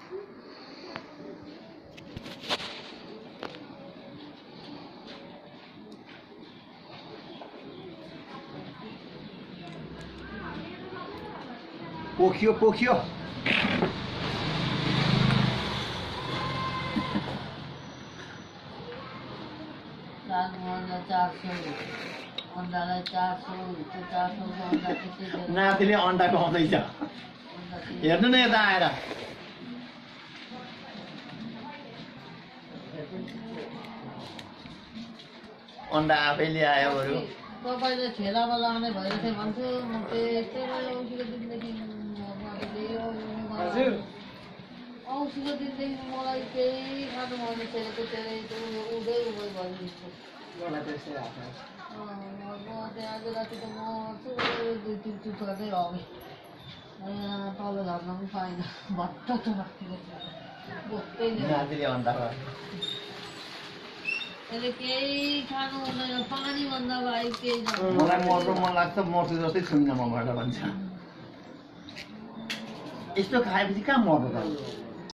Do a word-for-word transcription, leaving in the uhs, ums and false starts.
पोखियो पोखियो नातिले अन्डा खुवाउँदैछ हेर्नु न यता आएर अन्डा आफै ल्यायो बरु तपाईले ठेलामा लाउने भएर चाहिँ भन्छु म त्यस्तै औँसीको दिनदेखि हजुर औँसीको दिनदेखि मलाई केही खानु मन छैन त्यसरी उधै उभै भनिदिन्छु मलाई त्यस्तै लाग्छ म त्यहाँ आज राति त म दुई तिन चुट गर्दै हगेँ तल झर्न पनि पाइनँ भट्ट चलाएको बोक्दै नातिले अन्डा अहिले केही खानु हुँदैन पानी भन्दा भाइ केही मलाई मर्नु मन लाग्छ मर्छु जस्तै छुइनँ मबाट भन्छ यस्तो खाएपछि कहाँ मर्नु त